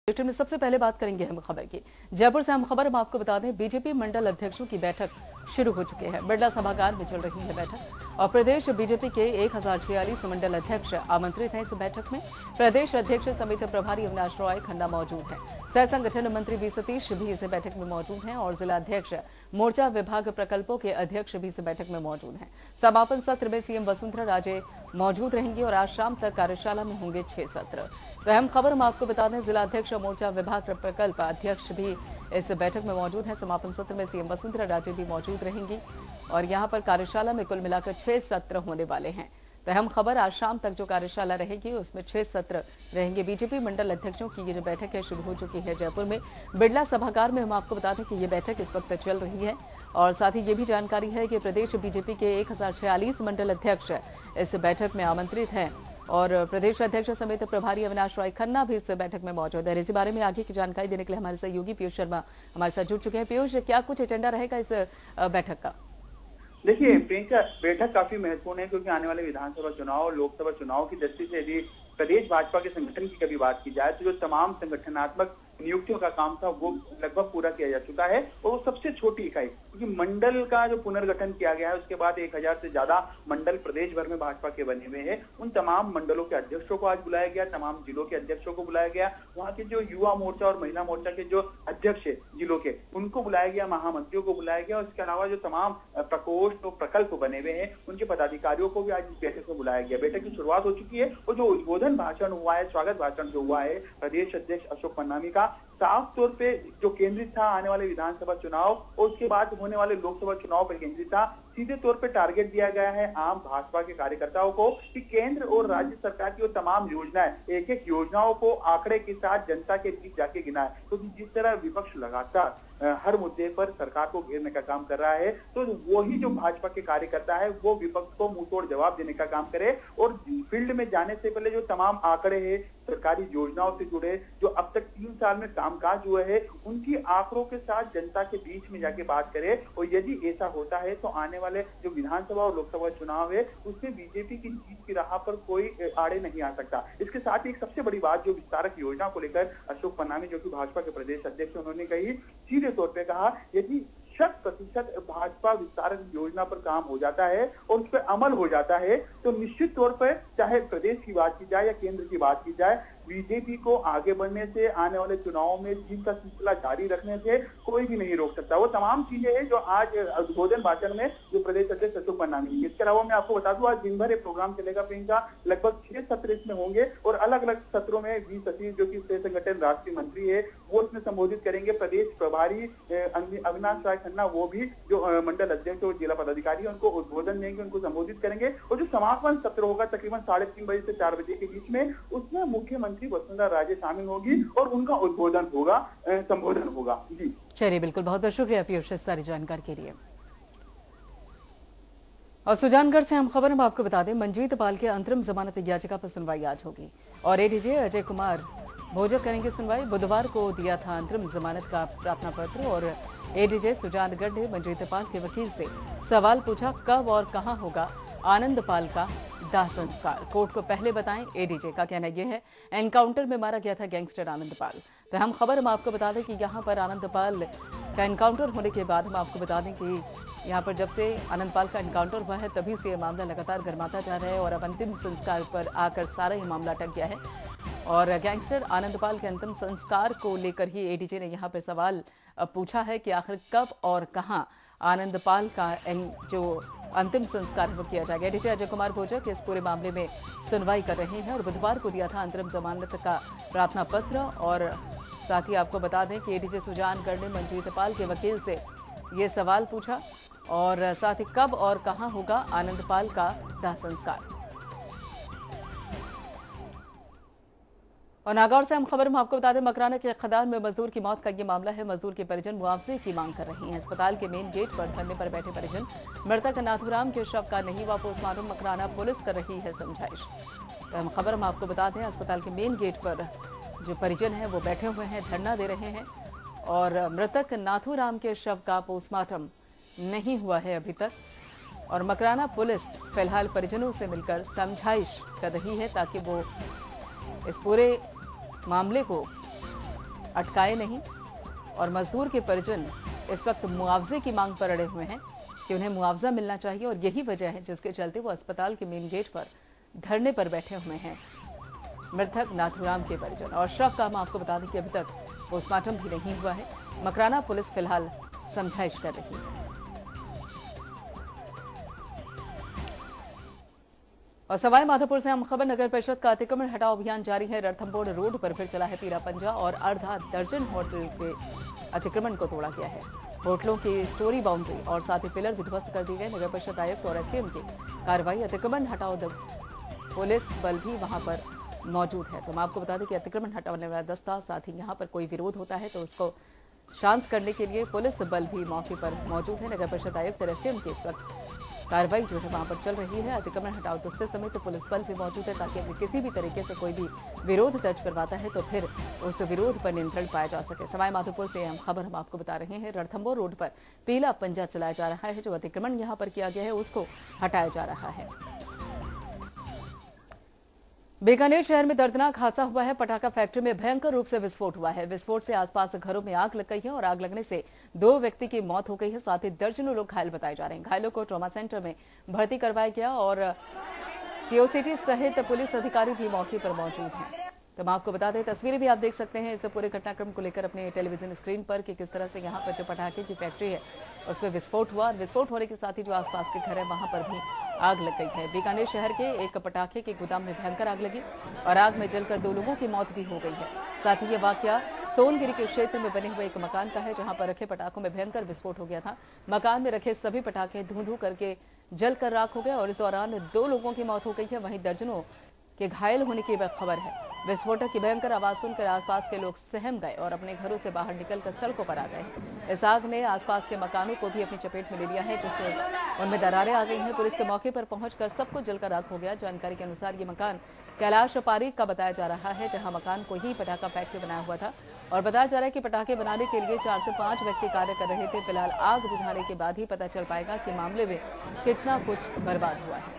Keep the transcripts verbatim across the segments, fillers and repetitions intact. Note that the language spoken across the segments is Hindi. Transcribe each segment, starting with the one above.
में सबसे पहले बात करेंगे हम खबर की। जयपुर से हम खबर हम आपको बता दें, बीजेपी मंडल अध्यक्षों की बैठक शुरू हो चुकी है। बिरला सभागार में चल रही है बैठक और प्रदेश बीजेपी के एक हजार छियालीस मंडल अध्यक्ष आमंत्रित हैं। इस बैठक में प्रदेश अध्यक्ष समिति प्रभारी अविनाश रॉय खन्ना मौजूद हैं। सह संगठन मंत्री बी सतीश भी इस बैठक में मौजूद हैं और जिला अध्यक्ष मोर्चा विभाग प्रकल्पों के अध्यक्ष भी इस बैठक में मौजूद हैं। समापन सत्र में सीएम वसुंधरा राजे मौजूद रहेंगी और आज शाम तक कार्यशाला में होंगे छह सत्र। तो अहम खबर हम आपको बता दें, जिला अध्यक्ष मोर्चा विभाग प्रकल्प अध्यक्ष भी इस बैठक में मौजूद हैं। समापन सत्र में सीएम वसुंधरा राजे भी मौजूद रहेंगी और यहां पर कार्यशाला में कुल मिलाकर छह सत्र होने वाले हैं। तो अहम खबर, आज शाम तक जो कार्यशाला रहेगी उसमें छह सत्र रहेंगे। बीजेपी मंडल अध्यक्षों की ये जो बैठक है शुरू हो चुकी है जयपुर में बिरला सभागार में। हम आपको बता दें कि ये बैठक इस वक्त चल रही है और साथ ही ये भी जानकारी है कि प्रदेश बीजेपी के एक हजार छियालीस मंडल अध्यक्ष इस बैठक में आमंत्रित हैं और प्रदेश अध्यक्ष समेत प्रभारी अविनाश रॉय खन्ना भी इस बैठक में मौजूद है। इसी बारे में आगे की जानकारी देने के लिए हमारे सहयोगी पीयूष शर्मा हमारे साथ जुड़ चुके हैं। पीयूष, क्या कुछ एजेंडा रहेगा इस बैठक का? देखिए प्रियंका, बैठक काफी महत्वपूर्ण है क्योंकि आने वाले विधानसभा चुनाव, लोकसभा चुनाव की दृष्टि से यदि प्रदेश भाजपा के संगठन की कभी बात की जाए तो जो तमाम संगठनात्मक नियुक्तियों का काम था वो लगभग पूरा किया जा चुका है और वो सबसे छोटी इकाई क्योंकि मंडल का जो पुनर्गठन किया गया है उसके बाद एक हजार से ज्यादा मंडल प्रदेश भर में भाजपा के बने हुए हैं। उन तमाम मंडलों के अध्यक्षों को आज बुलाया गया, तमाम जिलों के अध्यक्षों को बुलाया गया, वहाँ के जो युवा मोर्चा और महिला मोर्चा के जो अध्यक्ष है जिलों के उनको बुलाया गया, महामंत्रियों को बुलाया गया और इसके अलावा जो तमाम प्रकोष्ठ और प्रकल्प बने हुए हैं उनके पदाधिकारियों को भी आज इस बैठक में बुलाया गया। बैठक की शुरुआत हो चुकी है और जो उद्बोधन भाषण हुआ है, स्वागत भाषण जो हुआ है प्रदेश अध्यक्ष अशोक पन्नामी का, साफ तौर पे जो केंद्रित था आने वाले विधानसभा चुनाव और उसके बाद होने वाले लोकसभा चुनाव पर केंद्रित था। सीधे तौर पे टारगेट दिया गया है आम भाजपा के कार्यकर्ताओं को कि केंद्र और राज्य सरकार की वो तमाम योजनाएं, एक एक योजनाओं को आंकड़े के साथ जनता के बीच जाके गिनाए। तो जिस तरह विपक्ष लगातार हर मुद्दे पर सरकार को घेरने का काम कर रहा है तो वही जो भाजपा के कार्यकर्ता है वो विपक्ष को मुंहतोड़ जवाब देने का काम करे और फील्ड में जाने से पहले जो तमाम आंकड़े हैं सरकारी योजनाओं से जुड़े, जो अब तक तीन साल में कामकाज हुए हैं, उनकी आंकड़ों के साथ जनता के बीच में जाके बात करे। और यदि ऐसा होता है तो आने वाले जो विधानसभा और लोकसभा चुनाव है उसमें बीजेपी की जीत की राह पर कोई आड़े नहीं आ सकता। इसके साथ ही एक सबसे बड़ी बात जो विस्तारक योजना को लेकर अशोक पन्नामी जो कि भाजपा के प्रदेश अध्यक्ष उन्होंने कही, सीधे तौर पर कहा यदि शत प्रतिशत भाजपा विस्तारक योजना पर काम हो जाता है और उस पर अमल हो जाता है तो निश्चित तौर पर चाहे प्रदेश की बात की जाए या केंद्र की बात की जाए, बीजेपी को आगे बढ़ने से, आने वाले चुनावों में जीत का सिलसिला जारी रखने से कोई भी नहीं रोक सकता। वो तमाम चीजें हैं जो आज उद्बोधन भाषण में जो प्रदेश अध्यक्ष अशोक पन्नामी। इसके अलावा मैं आपको बता दूं आज दिन भर एक प्रोग्राम चलेगा प्रियंका, लगभग छह सत्र इसमें होंगे और अलग अलग सत्रों में बी सतीश जो की सह संगठन राष्ट्रीय मंत्री है वो इसमें संबोधित करेंगे। प्रदेश प्रभारी अविनाश राय खन्ना वो भी जो मंडल अध्यक्ष और जिला पदाधिकारी उनको उद्बोधन देंगे, उनको संबोधित करेंगे। और जो समापन सत्र होगा तकरीबन साढ़े तीन बजे से चार बजे के बीच में, उसमें मुख्यमंत्री वसुंधरा राजे शामिल होगी और उनका उद्बोधन होगा, संबोधन होगा। जी चलिए, बिल्कुल, बहुत बहुत शुक्रिया पीयूष सारी जानकारी के लिए। और सुजानगढ़ से हम खबर हम आपको बता दें, मंजीत पाल के अंतरिम जमानत याचिका पर सुनवाई आज होगी और एडीजे अजय कुमार भोजक करेंगे सुनवाई। बुधवार को दिया था अंतरिम जमानत का प्रार्थना पत्र और एडीजे सुजानगढ़ ने मंजीत पाल के वकील से सवाल पूछा, कब और कहां होगा आनंद पाल का दाह संस्कार, कोर्ट को पहले बताएं। एडीजे का कहना यह है एनकाउंटर में मारा गया था गैंगस्टर आनंद पाल। तो हम खबर हम आपको बता दें कि यहां पर आनंद पाल का एनकाउंटर होने के बाद हम आपको बता दें कि यहां पर जब से आनंद पाल का एनकाउंटर हुआ है तभी से ये मामला लगातार गर्माता जा रहा है और अब अंतिम संस्कार पर आकर सारा ये मामला अटक गया है और गैंगस्टर आनंद पाल के अंतिम संस्कार को लेकर ही एडीजे ने यहाँ पर सवाल पूछा है कि आखिर कब और कहां आनंद पाल का जो अंतिम संस्कार वो किया जाएगा। एडीजे अजय कुमार भोजक इस पूरे मामले में सुनवाई कर रहे हैं और बुधवार को दिया था अंतरिम जमानत का प्रार्थना पत्र और साथ ही आपको बता दें कि एडीजे सुजानगढ़ ने मंजीत पाल के वकील से ये सवाल पूछा और साथ ही कब और कहां होगा आनंद पाल का दाह संस्कार। और नागौर से हम खबर में आपको बता दें, मकराना के खदान में मजदूर की मौत का ये मामला है। मजदूर के परिजन मुआवजे की मांग कर रहे हैं। अस्पताल के मेन गेट पर धरने पर बैठे परिजन मृतक नाथूराम के शव का नहीं हुआ पोस्टमार्टम, मकराना पुलिस कर रही है समझाइश। तो हम खबर हम आपको बता दें, अस्पताल के मेन गेट पर जो परिजन है वो बैठे हुए हैं, धरना दे रहे हैं और मृतक नाथूराम के शव का पोस्टमार्टम नहीं हुआ है अभी तक और मकराना पुलिस फिलहाल परिजनों से मिलकर समझाइश कर रही है ताकि वो इस पूरे मामले को अटकाए नहीं और मजदूर के परिजन इस वक्त मुआवजे की मांग पर अड़े हुए हैं कि उन्हें मुआवजा मिलना चाहिए और यही वजह है जिसके चलते वो अस्पताल के मेन गेट पर धरने पर बैठे हुए हैं। मृतक नाथुराम के परिजन और शव का हम आपको बता दें कि अभी तक पोस्टमार्टम भी नहीं हुआ है। मकराना पुलिस फिलहाल समझाइश कर रही है। और सवाई माधोपुर से हम खबर, नगर परिषद का अतिक्रमण हटाओ अभियान जारी है। रणथंभौर रोड पर फिर चला है पीला पंजा और आधा दर्जन होटल के अतिक्रमण को तोड़ा गया है। होटलों की स्टोरी बाउंड्री और साथ ही पिलर भी ध्वस्त कर दिए गए। नगर परिषद आयुक्त और एसडीएम की कार्रवाई, अतिक्रमण हटाओ पुलिस बल भी वहां पर मौजूद है। तो मैं आपको बता दें कि अतिक्रमण हटाने वाला दस्ता, साथ ही यहाँ पर कोई विरोध होता है तो उसको शांत करने के लिए पुलिस बल भी मौके पर मौजूद है। नगर परिषद आयुक्त और एसडीएम की इस वक्त कार्रवाई जो है वहां पर चल रही है। अतिक्रमण हटाओ दस्ते समेत तो पुलिस बल भी मौजूद है ताकि अगर किसी भी तरीके से कोई भी विरोध दर्ज करवाता है तो फिर उस विरोध पर नियंत्रण पाया जा सके। सवाई माधोपुर से हम खबर हम आपको बता रहे हैं। रणथंभौर रोड पर पीला पंजा चलाया जा रहा है। जो अतिक्रमण यहाँ पर किया गया है उसको हटाया जा रहा है। बीकानेर शहर में दर्दनाक हादसा हुआ है। पटाखा फैक्ट्री में भयंकर रूप से विस्फोट हुआ है। विस्फोट से आसपास घरों में आग लग गई है और आग लगने से दो व्यक्ति की मौत हो गई है। साथ ही दर्जनों लोग घायल बताए जा रहे हैं। घायलों को ट्रॉमा सेंटर में भर्ती करवाया गया और सीओसीटी सहित पुलिस अधिकारी भी मौके पर मौजूद हैं। तो हम आपको बता दें, तस्वीरें भी आप देख सकते हैं इस पूरे घटनाक्रम को लेकर अपने टेलीविजन स्क्रीन पर कि किस तरह से यहाँ पर जो पटाखे की फैक्ट्री है उस पर विस्फोट हुआ। विस्फोट होने के साथ ही जो आसपास के घर है वहां पर भी आग लग गई है। बीकानेर शहर के एक पटाखे के गोदाम में भयंकर आग लगी और आग में जलकर दो लोगों की मौत भी हो गई है। साथ ही ये वाकया सोनगिरी के क्षेत्र में बने हुए एक मकान का है जहां पर रखे पटाखों में भयंकर विस्फोट हो गया था। मकान में रखे सभी पटाखे धू धू करके जलकर राख हो गए और इस दौरान दो लोगों की मौत हो गई है। वहीं दर्जनों के घायल होने की खबर है। विस्फोटक की भयंकर आवाज सुनकर आसपास के लोग सहम गए और अपने घरों से बाहर निकलकर सड़कों पर आ गए। इस आग ने आसपास के मकानों को भी अपनी चपेट में ले लिया है जिससे उनमें दरारें आ गई हैं। पुलिस के मौके पर पहुंचकर सब कुछ जलकर राख हो गया। जानकारी के अनुसार ये मकान कैलाश पारीक का बताया जा रहा है जहां मकान को ही पटाखा फैक्ट्री बनाया हुआ था और बताया जा रहा है कि पटाखे बनाने के लिए चार से पांच व्यक्ति कार्य कर रहे थे। फिलहाल आग बुझाने के बाद ही पता चल पाएगा कि मामले में कितना कुछ बर्बाद हुआ है।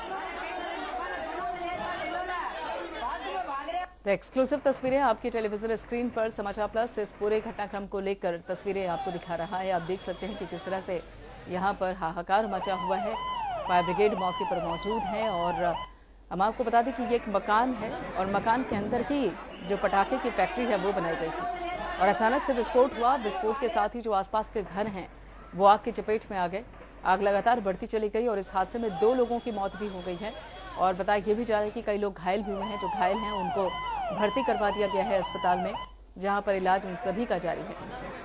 तो एक्सक्लूसिव तस्वीरें आपकी टेलीविजन स्क्रीन पर समाचार प्लस इस पूरे घटनाक्रम को लेकर तस्वीरें आपको दिखा रहा है। आप देख सकते हैं कि किस तरह से यहाँ पर हाहाकार मचा हुआ है। फायर ब्रिगेड मौके पर मौजूद है और हम आपको बता दें कि ये एक मकान है और मकान के अंदर ही जो पटाखे की फैक्ट्री है वो बनाई गई थी और अचानक से विस्फोट हुआ। विस्फोट के साथ ही जो आसपास के घर हैं वो आग की चपेट में आ गए। आग लगातार बढ़ती चली गई और इस हादसे में दो लोगों की मौत भी हो गई है और बताया ये भी जा रहा है कि कई लोग घायल भी हुए हैं। जो घायल हैं उनको भर्ती करवा दिया गया है अस्पताल में जहां पर इलाज उन सभी का जारी है।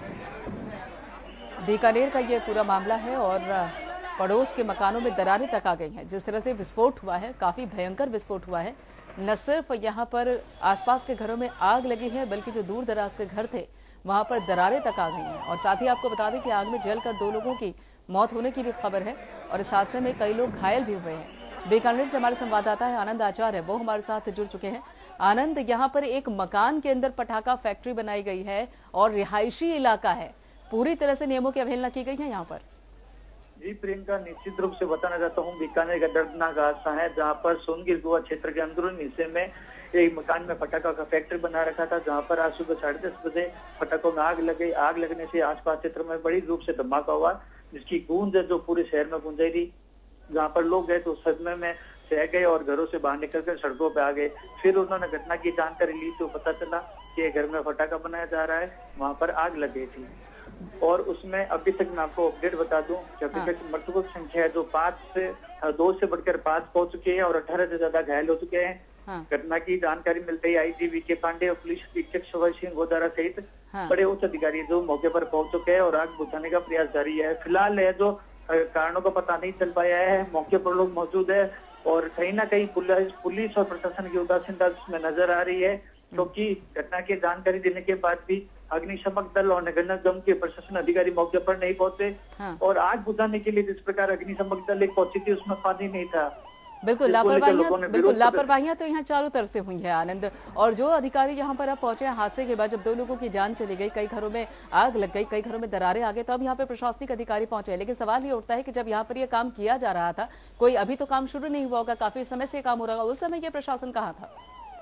बीकानेर का ये पूरा मामला है और पड़ोस के मकानों में दरारें तक आ गई हैं। जिस तरह से विस्फोट हुआ है, काफी भयंकर विस्फोट हुआ है। न सिर्फ यहाँ पर आसपास के घरों में आग लगी है बल्कि जो दूर दराज के घर थे वहां पर दरारें तक आ गई हैं और साथ ही आपको बता दें कि आग में जलकर दो लोगों की मौत होने की भी खबर है और इस हादसे में कई लोग घायल भी हुए हैं। बीकानेर से हमारे संवाददाता है आनंद आचार्य, वो हमारे साथ जुड़ चुके हैं। आनंद, यहाँ पर एक मकान के अंदर पटाखा फैक्ट्री बनाई गई है और रिहायशी इलाका है, पूरी तरह से नियमों की अवहेलना की गई है यहाँ पर। जी प्रियंका, निश्चित रूप से बताना चाहता हूँ, बीकानेर का दर्दनाक हादसा है जहाँ पर सोनगिर गोवा क्षेत्र के अंदरूनी हिस्से में एक मकान में पटाखा का फैक्ट्री बना रखा था जहाँ पर आज सुबह साढ़े दस बजे पटाखों में आग लग गई। आग लगने से आसपास क्षेत्र में बड़ी रूप से धमाका हुआ जिसकी गूंज जो पूरे शहर में गूंजाई थी। जहाँ पर लोग गए तो सदमे में सह गए और घरों से बाहर निकलकर सड़कों पे आ गए। फिर उन्होंने घटना की जानकारी ली तो पता चला कि घर में पटाखा बनाया जा रहा है, वहां पर आग लग गई थी और उसमें अभी तक मैं आपको अपडेट बता दूं कि अभी तक मृतकों की संख्या है जो पांच से दो से बढ़कर पांच पहुंच चुके हैं और अठारह से ज्यादा घायल हो चुके हैं। हाँ। घटना की जानकारी मिलते ही आईजी वी के पांडे और पुलिस अधीक्षक शोभा सिंह गोदारा सहित हाँ। बड़े उच्च अधिकारी जो मौके पर पहुंच चुके हैं और आग बुझाने का प्रयास जारी है। फिलहाल है जो कारणों का पता नहीं चल पाया है, मौके पर लोग मौजूद है और कहीं ना कहीं पुलिस पुलिस और प्रशासन की उदासीनता इसमें नजर आ रही है क्योंकि तो घटना की जानकारी देने के बाद भी अग्निशमक दल और नगर निगम के प्रशासन अधिकारी मौके पर नहीं पहुंचे। हाँ। और आग बुझाने के लिए जिस प्रकार अग्निशमक दल एक पहुंची थी उसमें पानी नहीं था। बिल्कुल लापरवाहियां बिल्कुल लापरवाहियां तो यहाँ चारों तरफ से हुई है आनंद। और जो अधिकारी यहाँ पर अब पहुंचे हादसे के बाद जब दो लोगों की जान चली गई, कई घरों में आग लग गई, कई घरों में दरारें आ गई, तो अब यहाँ पे प्रशासनिक अधिकारी पहुंचे। लेकिन सवाल ये उठता है कि जब यहाँ पर ये काम किया जा रहा था, कोई अभी तो काम शुरू नहीं हुआ होगा, काफी समय से काम हो रहा होगा, उस समय ये प्रशासन कहाँ था?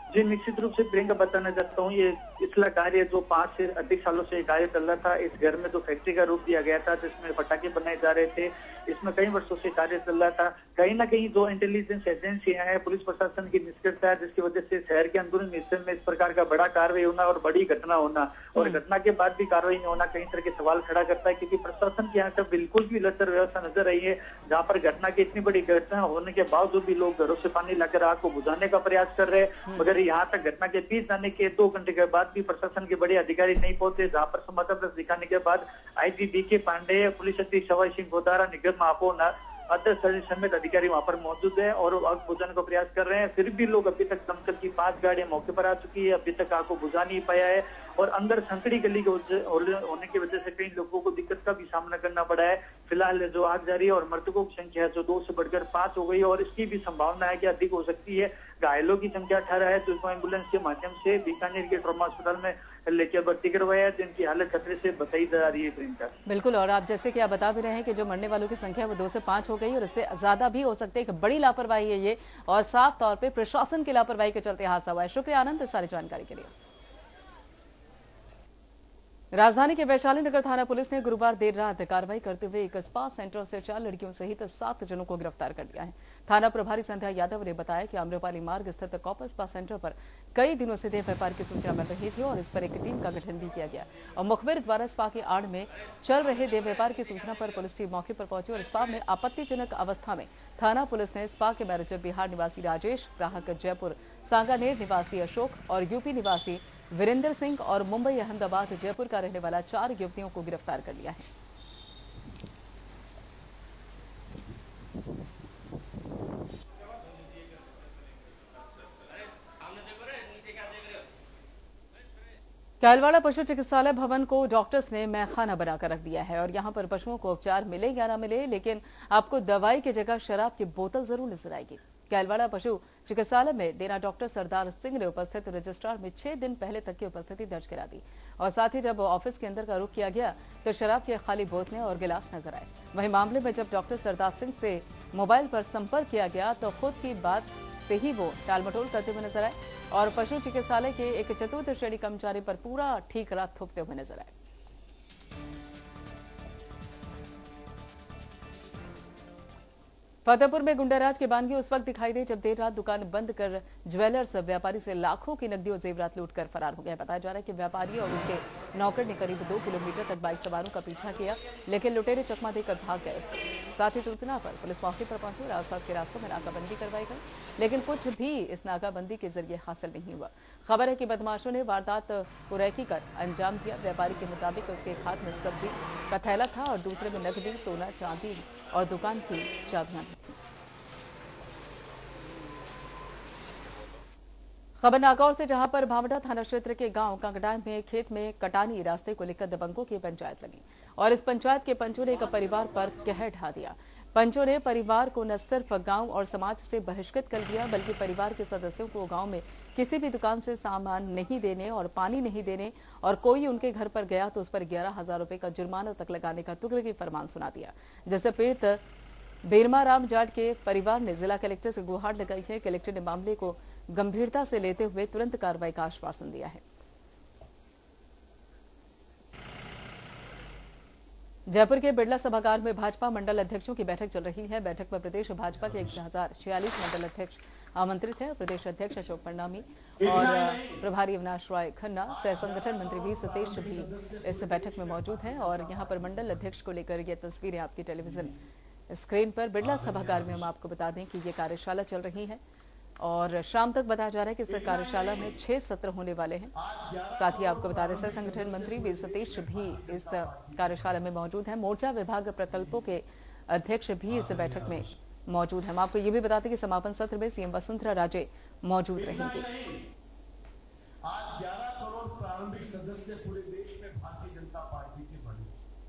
जी, निश्चित रूप से प्रियंका बताना चाहता हूँ, ये पिछला कार्य जो पांच से अधिक सालों से कार्य चल रहा था, इस घर में जो फैक्ट्री का रूप दिया गया था जिसमें पटाखे बनाए जा रहे थे, इसमें कई वर्षों से कार्य चल रहा था। कहीं ना कहीं जो इंटेलिजेंस एजेंसियां हैं, पुलिस प्रशासन की निष्क्रियता है, जिसकी वजह से शहर के अंदरूनी हिस्से में इस प्रकार का बड़ा कार्रवाई होना और बड़ी घटना होना और घटना के बाद भी कार्रवाई नहीं होना कई तरह के सवाल खड़ा करता है, क्योंकि प्रशासन के यहाँ पर बिल्कुल भी लचर व्यवस्था नजर आई है। जहाँ पर घटना की इतनी बड़ी घटना होने के बावजूद भी लोग घरों से पानी लाकर आग को बुझाने का प्रयास कर रहे हैं, मगर यहाँ तक घटना के बीच जाने के दो घंटे के बाद भी प्रशासन के बड़े अधिकारी नहीं पहुंचे। जहाँ पर संवाददाता दिखाने के बाद आईजी डी के पांडे, पुलिस अधीक्षक सवाई सिंह गोदारा, निगम महापौर अध्यक्ष समेत अधिकारी वहां पर मौजूद है और आग बुझाने का प्रयास कर रहे हैं। फिर भी लोग अभी तक दमकल की पांच गाड़ियां मौके पर आ चुकी है, अभी तक आग को बुझा नहीं पाया है और अंदर संकड़ी गली के होने की वजह से कई लोगों को दिक्कत का भी सामना करना पड़ा है। फिलहाल जो आग जारी है और मृतकों की संख्या है जो दो से बढ़कर पांच हो गई और इसकी भी संभावना है कि अधिक हो सकती है। घायलों की संख्या अठारह है, तो एम्बुलेंस के माध्यम से बीकानेर के ट्रॉमा अस्पताल में लेकर भर्ती करवाया है, जिनकी हालत खतरे से बताई जा रही है। प्रियंका बिल्कुल, और आप जैसे कि आप बता भी रहे हैं कि जो मरने वालों की संख्या वो दो से पांच हो गई और इससे ज्यादा भी हो सकते हैं। एक बड़ी लापरवाही है ये और साफ तौर पे प्रशासन की लापरवाही के चलते हादसा हुआ है। शुक्रिया आनंद इस सारी जानकारी के लिए। राजधानी के वैशाली नगर थाना पुलिस ने गुरुवार देर रात कार्रवाई करते हुए एक स्पा सेंटर से चार लड़कियों सहित सात जनों को गिरफ्तार कर लिया है। थाना प्रभारी संध्या यादव ने बताया कि आम्रपाली मार्ग स्थित कॉपर स्पा सेंटर पर कई दिनों से देह व्यापार की सूचना मिल रही थी और इस पर एक टीम का गठन भी किया गया और मुखबिर द्वारा स्पा के आड़ में चल रहे देह व्यापार की सूचना पर पुलिस टीम मौके पर पहुंची और स्पा में आपत्तिजनक अवस्था में थाना पुलिस ने स्पा के मैनेजर बिहार निवासी राजेश, ग्राहक जयपुर सांगानेर निवासी अशोक और यूपी निवासी वीरेंद्र सिंह और मुंबई अहमदाबाद जयपुर का रहने वाला चार युवतियों को गिरफ्तार कर लिया है। कैलवाड़ा पशु चिकित्सालय भवन को डॉक्टर्स ने मैखाना बनाकर रख दिया है और यहां पर पशुओं को उपचार मिले या ना मिले, लेकिन आपको दवाई की जगह शराब की बोतल जरूर नजर आएगी। कैलवाड़ा पशु चिकित्सालय में डेरा डॉक्टर सरदार सिंह ने उपस्थित रजिस्ट्रार में छह दिन पहले तक की उपस्थिति दर्ज करा दी और साथ ही जब ऑफिस के अंदर का रुख किया गया तो शराब की खाली बोतलें और गिलास नजर आए। वहीं मामले में जब डॉक्टर सरदार सिंह से मोबाइल पर संपर्क किया गया तो खुद की बात से ही वो टालमटोल करते हुए नजर आए और पशु चिकित्सालय के एक चतुर्थ श्रेणी कर्मचारी पर पूरा ठीकरा थोपते हुए नजर आए। फतेहपुर में गुंडाराज की बानगी उस वक्त दिखाई दी जब देर रात दुकान बंद कर ज्वेलर्स व्यापारी से लाखों की नकदी और जेवरात लूट कर फरार हो गया। बताया जा रहा है कि व्यापारी और उसके नौकर ने करीब दो किलोमीटर तक बाइक सवारों का पीछा किया, लेकिन लुटेरे चकमा देकर भाग गए। साथ ही सूचना पर पुलिस मौके पर पहुंची और आसपास के रास्तों में नाकाबंदी करवाई गई, लेकिन कुछ भी इस नाकाबंदी के जरिए हासिल नहीं हुआ। खबर है कि बदमाशों ने वारदात को रैकी कर अंजाम दिया। व्यापारी के मुताबिक उसके एक हाथ में सब्जी का थैला था और दूसरे में नकदी, सोना, चांदी और दुकान की चाबियां। खबर नागौर से, जहां पर भावड़ा थाना क्षेत्र के गांव कांगड़ा में खेत में कटानी रास्ते को लेकर दबंगों की पंचायत लगी और इस पंचायत के पंचों ने एक परिवार पर कहर ढा दिया। पंचों ने परिवार को न सिर्फ गांव और समाज से बहिष्कृत कर दिया, बल्कि परिवार के सदस्यों को गांव में किसी भी दुकान से सामान नहीं देने और पानी नहीं देने और कोई उनके घर पर गया तो उस पर ग्यारह हजार रुपए का जुर्माना तक लगाने का तुगलकी फरमान सुना दिया, जिससे पीड़ित बेरमा राम जाट के परिवार ने जिला कलेक्टर से गुहार लगाई है। कलेक्टर ने मामले को गंभीरता से लेते हुए तुरंत कार्रवाई का आश्वासन दिया है। जयपुर के बिरला सभागार में भाजपा मंडल अध्यक्षों की बैठक चल रही है। बैठक में प्रदेश भाजपा के एक हजार छियालीस मंडल अध्यक्ष आमंत्रित है। प्रदेश अध्यक्ष अशोक परनामी और प्रभारी अविनाश राय खन्ना, सह संगठन मंत्री वी सतीश भी इस बैठक में मौजूद हैं और यहां पर मंडल अध्यक्ष को लेकर ये तस्वीरें आपकी टेलीविजन स्क्रीन पर। बिरला सभागार में हम आपको बता दें कि ये कार्यशाला चल रही है और शाम तक बताया जा रहा है कि इस कार्यशाला में छह सत्र होने वाले हैं। साथ ही आपको बता दें सह संगठन मंत्री वी सतीश भी इस कार्यशाला में मौजूद हैं। मोर्चा विभाग प्रकल्पों के अध्यक्ष भी इस बैठक में मौजूद हैं। हम आपको ये भी बताते हैं कि समापन सत्र में सीएम वसुंधरा राजे मौजूद रहेंगे। आज ग्यारह करोड़ प्रारंभिक सदस्य पूरे देश में भारतीय जनता पार्टी के बने।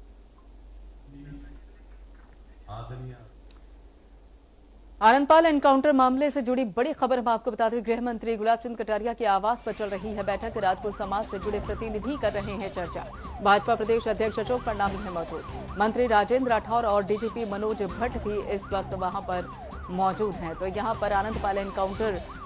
आदरणीय आनंदपाल एनकाउंटर मामले से जुड़ी बड़ी खबर हम आपको बता दें। गृह मंत्री गुलाब चंद कटारिया के आवास पर चल रही है बैठक। राजपूत समाज से जुड़े प्रतिनिधि कर रहे हैं चर्चा। भाजपा प्रदेश अध्यक्ष अशोक परनामी है मौजूद। मंत्री राजेंद्र राठौर और डीजीपी मनोज भट्ट भी इस वक्त वहां पर मौजूद हैं। तो यहां पर आनंदपाल एनकाउंटर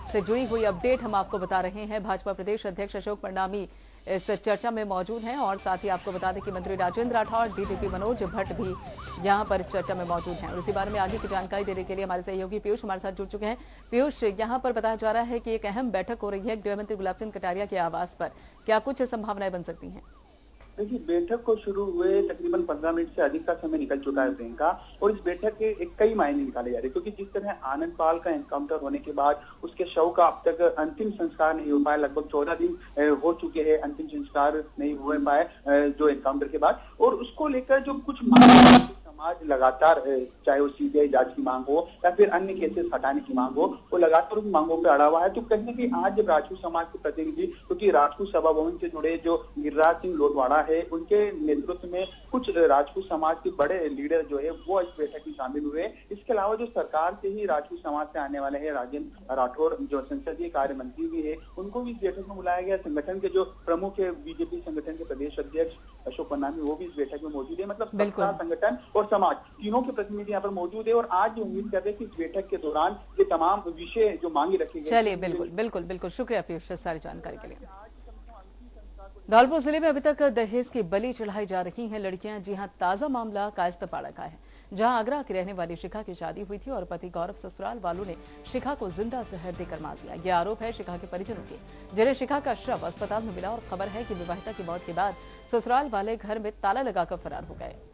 से जुड़ी हुई अपडेट हम आपको बता रहे हैं। भाजपा प्रदेश अध्यक्ष अशोक परनामी इस चर्चा में मौजूद हैं और साथ ही आपको बता दें कि मंत्री राजेंद्र राठौड़, डीजीपी मनोज भट्ट भी यहां पर इस चर्चा में मौजूद हैं। और इसी बारे में आगे की जानकारी देने के लिए हमारे सहयोगी पीयूष हमारे साथ जुड़ चुके हैं। पीयूष, यहां पर बताया जा रहा है कि एक अहम बैठक हो रही है गृह मंत्री गुलाब चंद कटारिया के आवास पर, क्या कुछ संभावनाएं बन सकती हैं? देखिए, बैठक को शुरू हुए तकरीबन पंद्रह मिनट से अधिक का समय निकल चुका है प्रियंका, और इस बैठक के एक कई मायने निकाले जा रहे हैं, क्योंकि जिस तरह आनंद पाल का एनकाउंटर होने के बाद उसके शव का अब तक अंतिम संस्कार नहीं हो पाया। लगभग चौदह दिन हो चुके हैं, अंतिम संस्कार नहीं हो पाए जो एनकाउंटर के बाद, और उसको लेकर जो कुछ समाज लगातार, चाहे वो सीबीआई जांच की मांग हो या फिर अन्य केसेस हटाने की मांग हो, वो लगातार उन मांगों पे अड़ा हुआ है। तो कहीं ना कहीं आज जब राजपूत समाज के प्रतिनिधि, क्योंकि राजपूत सभा भवन से जुड़े जो गिरिराज सिंह लोटवाड़ा है, उनके नेतृत्व में कुछ राजपूत समाज के बड़े लीडर जो है वो इस बैठक में शामिल हुए। इसके अलावा जो सरकार से ही राजपूत समाज से आने वाले हैं राजेंद्र राठौड़, जो संसदीय कार्य मंत्री भी है, उनको भी इस बैठक में बुलाया गया। संगठन के जो प्रमुख है, बीजेपी संगठन के प्रदेश अध्यक्ष अशोक परनामी, वो भी इस बैठक में मौजूद है। मतलब संगठन और समाज तीनों के प्रतिनिधि यहाँ पर मौजूद है, और आज ये उम्मीद करते हैं कि इस बैठक के दौरान ये तमाम विषय जो मांगे रखे गए। चलिए, बिल्कुल बिल्कुल बिल्कुल शुक्रिया पीयूष सारी जानकारी के लिए। धौलपुर जिले में अभी तक दहेज की बलि चढ़ाई जा रही हैं लड़कियां। जी हां, ताजा मामला कायस्थपाड़ा का है, जहां आगरा की रहने वाली शिखा की शादी हुई थी और पति गौरव ससुराल वालों ने शिखा को जिंदा जहर देकर मार दिया। यह आरोप है शिखा के परिजनों के, जिन्हें शिखा का शव अस्पताल में मिला और खबर है कि विवाहिता की मौत के बाद ससुराल वाले घर में ताला लगाकर फरार हो गए।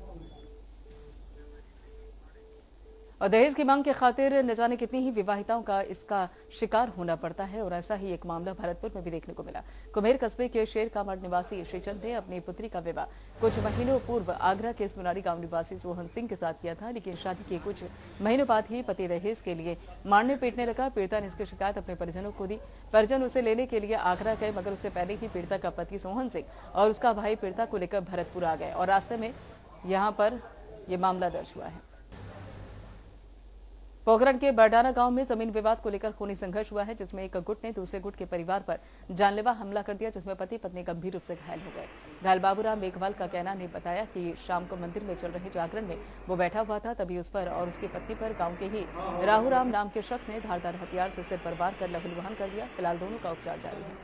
और दहेज की मांग के खातिर न जाने कितनी ही विवाहिताओं का इसका शिकार होना पड़ता है। और ऐसा ही एक मामला भरतपुर में भी देखने को मिला। कुम्हेर कस्बे के शेर कामाड़ निवासी श्रीचंद ने अपनी पुत्री का विवाह कुछ महीनों पूर्व आगरा के सुनारी गांव निवासी सोहन सिंह के साथ किया था, लेकिन शादी के कुछ महीनों बाद ही पति दहेज के लिए मारने पीटने लगा। पीड़िता ने इसकी शिकायत अपने परिजनों को दी। परिजन उसे लेने के लिए आगरा गए, मगर उससे पहले ही पीड़िता का पति सोहन सिंह और उसका भाई पीड़िता को लेकर भरतपुर आ गए और रास्ते में यहाँ पर यह मामला दर्ज हुआ है। पोखरण के बरडाना गांव में जमीन विवाद को लेकर खूनी संघर्ष हुआ है, जिसमें एक गुट ने दूसरे गुट के परिवार पर जानलेवा हमला कर दिया, जिसमें पति पत्नी गंभीर रूप से घायल हो गए। घायल बाबूराम मेघवाल का कहना ने बताया कि शाम को मंदिर में चल रहे जागरण में वो बैठा हुआ था, तभी उस पर और उसकी पत्नी पर गाँव के ही राहुराम नाम के शख्स ने धारदार हथियार से सिर पर वार कर लहूलुहान कर दिया। फिलहाल दोनों का उपचार जारी है।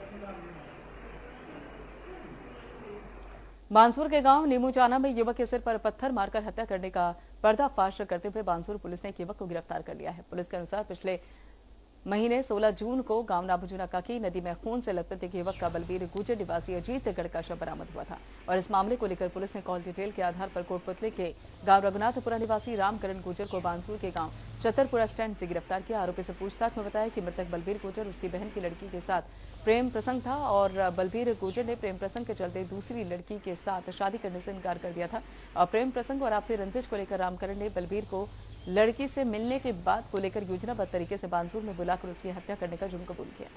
बांसुर के गांव नीमूचाना में युवक के सिर पर पत्थर मारकर हत्या करने का पर्दाफाश करते हुए बांसुर पुलिस ने एक युवक को गिरफ्तार कर लिया है। पुलिस के अनुसार पिछले महीने सोलह जून को गांव नाबुजुना काकी नदी में खून से लथपथ एक युवक का बलबीर गुजर निवासी अजीतगढ़ का शव बरामद हुआ था, और इस मामले को लेकर पुलिस ने कॉल डिटेल के आधार पर कोटपुतले के गांव रघुनाथपुरा निवासी रामकरण गुजर को बांसुर के गांव चतरपुरा स्टैंड से गिरफ्तार किया। आरोपी से पूछताछ में बताया कि मृतक बलबीर गुजर उसकी बहन की लड़की के साथ प्रेम प्रसंग था और बलबीर गुजर ने प्रेम प्रसंग के चलते दूसरी लड़की के साथ शादी करने से इनकार कर दिया था। और प्रेम प्रसंग और आपसी रंजिश को लेकर रामकरण ने बलबीर को लड़की से मिलने के बाद को लेकर योजनाबद्ध तरीके से बांसुर में बुलाकर उसकी हत्या करने का जुर्म कबूल किया।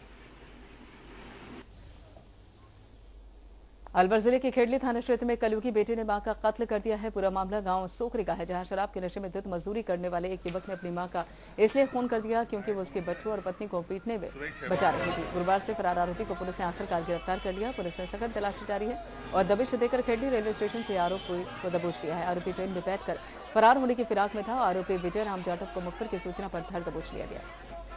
अलवर जिले के खेड़ली थाना क्षेत्र में कलू की बेटे ने मां का कत्ल कर दिया है। पूरा मामला गांव सोकरी का है, जहां शराब के नशे में दिन मजदूरी करने वाले एक युवक ने अपनी मां का इसलिए खून कर दिया क्योंकि वो उसके बच्चों और पत्नी को पीटने में बचा रही थी। गुरुवार से फरार आरोपी को पुलिस ने आखिरकार गिरफ्तार कर लिया। पुलिस ने सघन तलाशी जारी है और दबिश देकर खेड़ली रेलवे स्टेशन से आरोपी को दबोच लिया है। आरोपी ट्रेन में बैठकर फरार होने की फिराक में था। आरोपी विजय राम जाटव को मुखबिर की सूचना पर धर दबोच लिया गया।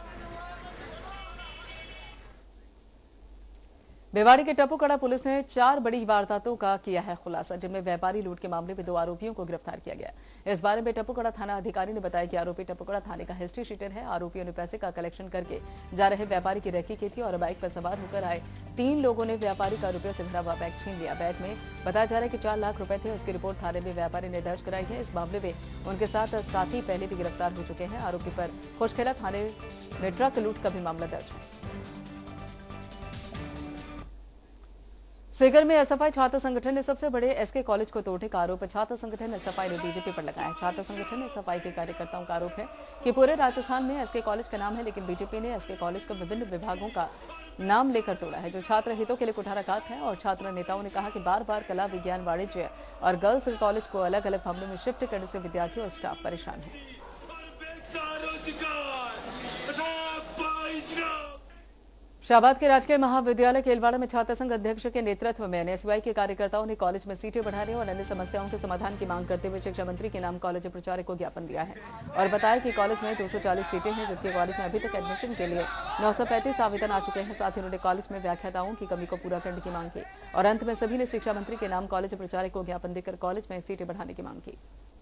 भिवाड़ी के टपुकड़ा पुलिस ने चार बड़ी वारदातों का किया है खुलासा, जिनमें व्यापारी लूट के मामले में दो आरोपियों को गिरफ्तार किया गया। इस बारे में टपुकड़ा थाना अधिकारी ने बताया कि आरोपी टपुकड़ा थाने का हिस्ट्री शीटर है। आरोपियों ने पैसे का कलेक्शन करके जा रहे व्यापारी की रेकी की थी और बाइक पर सवार होकर आए तीन लोगों ने व्यापारी का रुपयों से भरा हुआ बैग छीन लिया। बैग में बताया जा रहा है कि चार लाख रुपए थे। उसकी रिपोर्ट थाने में व्यापारी ने दर्ज कराई है। इस मामले में उनके साथ साथी पहले भी गिरफ्तार हो चुके हैं। आरोपी पर खुशखेला थाने में ट्रक लूट का भी मामला दर्ज है। सीकर में एसएफआई छात्र संगठन ने सबसे बड़े एसके कॉलेज को तोड़ने का आरोप छात्र संगठन एसएफआई ने बीजेपी पर लगाया। छात्र संगठन एसएफआई के कार्यकर्ताओं का आरोप है कि पूरे राजस्थान में एसके कॉलेज का नाम है, लेकिन बीजेपी ने एसके कॉलेज का विभिन्न विभागों का नाम लेकर तोड़ा है, जो छात्र हितों के लिए कुठाराघात है। और छात्र नेताओं ने कहा कि बार बार कला, विज्ञान, वाणिज्य और गर्ल्स कॉलेज को अलग अलग मामलों में शिफ्ट करने से विद्यार्थी और स्टाफ परेशान है। शाहबाद के राजकीय महाविद्यालय केलवाड़ा में छात्र संघ अध्यक्ष के नेतृत्व में एनएसयूआई के कार्यकर्ताओं ने कॉलेज में सीटें बढ़ाने और अन्य समस्याओं के समाधान की मांग करते हुए शिक्षा मंत्री के नाम कॉलेज प्राचार्य को ज्ञापन दिया है और बताया कि कॉलेज में दो सौ चालीस सीटें हैं, जबकि कॉलेज में अभी तक एडमिशन के लिए नौ सौ पैंतीस आवेदन आ चुके हैं। साथ ही उन्होंने कॉलेज में व्याख्याताओं की कमी को पूरा करने की मांग की और अंत में सभी ने शिक्षा मंत्री के नाम कॉलेज प्राचार्य को ज्ञापन देकर कॉलेज में सीटें बढ़ाने की मांग की।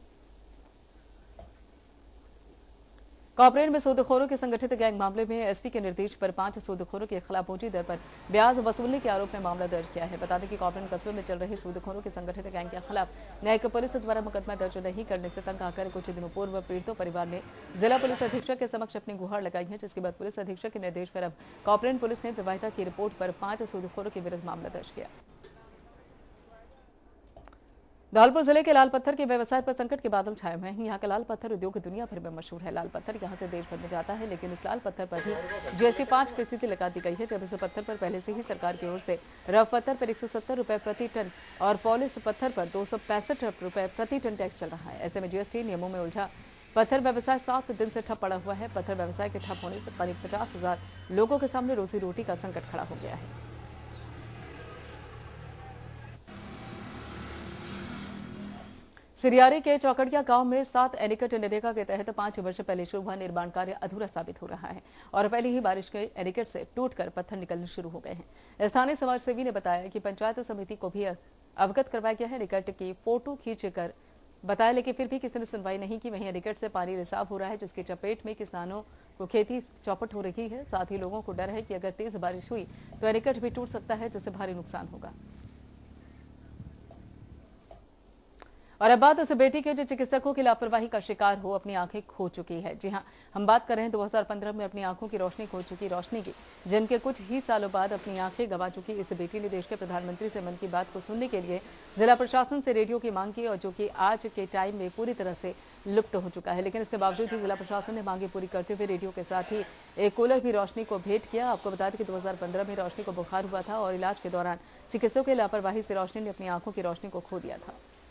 कॉर्पोरेट में सूदखोरों के संगठित गैंग मामले में एसपी के निर्देश पर पांच सूदखोरों के खिलाफ ऊंची दर पर ब्याज वसूलने के आरोप में मामला दर्ज किया है। बता दें कि कॉर्पोरेट कस्बे में चल रहे सूदखोरों के संगठित गैंग के खिलाफ न्यायिक पुलिस द्वारा मुकदमा दर्ज नहीं करने से तंग आकर कुछ दिनों पूर्व पीड़ितों परिवार ने जिला पुलिस अधीक्षक के समक्ष अपनी गुहार लगाई है, जिसके बाद पुलिस अधीक्षक के निर्देश पर अब कॉर्पोरेट पुलिस ने विवाहिता की रिपोर्ट पर पांच सूदखोरों के विरुद्ध मामला दर्ज किया। धौलपुर जिले के लाल पत्थर के व्यवसाय पर संकट के बादल छाए हुए हैं। यहाँ का लाल पत्थर उद्योग दुनिया भर में मशहूर है। लाल पत्थर यहाँ से देश भर में जाता है, लेकिन इस लाल पत्थर पर भी जीएसटी पांच फीसदी लगा दी गई है, जब इस पत्थर पर पहले से ही सरकार की ओर से रफ पत्थर पर एक सौ सत्तर रुपए प्रति टन और पॉलिश पत्थर पर दो सौ पैंसठ रुपए प्रति टन टैक्स चल रहा है। ऐसे में जीएसटी नियमों में उलझा पत्थर व्यवसाय सात दिन से ठप पड़ा हुआ है। पत्थर व्यवसाय के ठप होने से करीब पचास हजार लोगों के सामने रोजी रोटी का संकट खड़ा हो गया है। सिरियारी के चौकड़िया गांव में सात एनीकट नरेगा के तहत पांच वर्ष पहले शुरू हुआ निर्माण कार्य अधूरा साबित हो रहा है और पहले ही बारिश के एनीकट से टूटकर पत्थर निकलने शुरू हो गए हैं। स्थानीय समाजसेवी ने बताया कि पंचायत समिति को भी अवगत करवाया गया है। एनीकट की फोटो खींचकर बताया, लेकिन फिर भी किसी ने सुनवाई नहीं की। वहीं एनीकट से पानी रिसाव हो रहा है, जिसकी चपेट में किसानों को खेती चौपट हो रही है। साथ ही लोगों को डर है कि अगर तेज बारिश हुई तो एनीकट भी टूट सकता है, जिससे भारी नुकसान होगा। और अब बात उस बेटी के जो चिकित्सकों की लापरवाही का शिकार हो अपनी आंखें खो चुकी है। जी हां, हम बात कर रहे हैं दो हज़ार पंद्रह में अपनी आंखों की रोशनी खो चुकी रोशनी की, जिनके कुछ ही सालों बाद अपनी आंखें गंवा चुकी इस बेटी ने देश के प्रधानमंत्री से मन की बात को सुनने के लिए जिला प्रशासन से रेडियो की मांग की, और जो कि आज के टाइम में पूरी तरह से लुप्त हो चुका है। लेकिन इसके बावजूद भी जिला प्रशासन ने मांगे पूरी करते हुए रेडियो के साथ ही एक कूलर भी रोशनी को भेंट किया। आपको बता दें कि दो हज़ार पंद्रह में रोशनी को बुखार हुआ था और इलाज के दौरान चिकित्सकों की लापरवाही से रोशनी ने अपनी आंखों की रोशनी को खो दिया था।